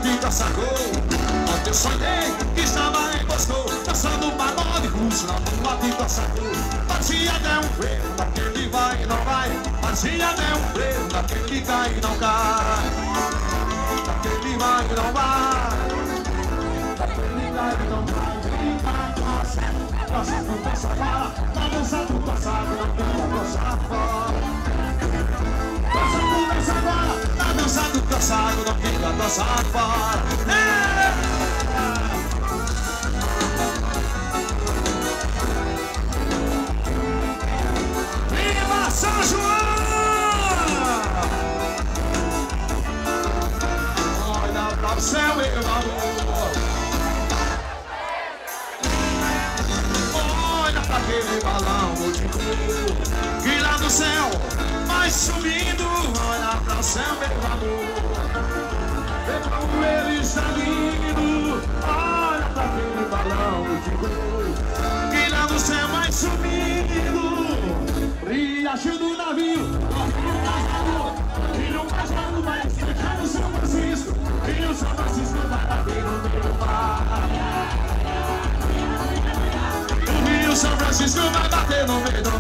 de dançador. Ontem eu sonhei que estava em Moscou, dançando pagode russo na lua de dançador. Parecia até um freio daquele vai e não vai, parecia até um freio daquele cai e não cai, daquele vai e não vai, daquele cai e não vai. Dança do dança fora, tá dançando dançado, não quer dançar fora. Dança do dança fora, tá dançando dançado, não quer dançar fora. Viva São João! Olha pra o céu, meu amor. Aquele balão de cor que lá no céu vai subindo. Olha pra o céu, meu amor, vê como ele está lindo. Olha pra aquele balão de cor que lá no céu vai subindo. Riacho do navio, e no castelo vai estrecar o São Francisco, e o São Francisco vai bater no meio do mar. O São Francisco vai bater no meio do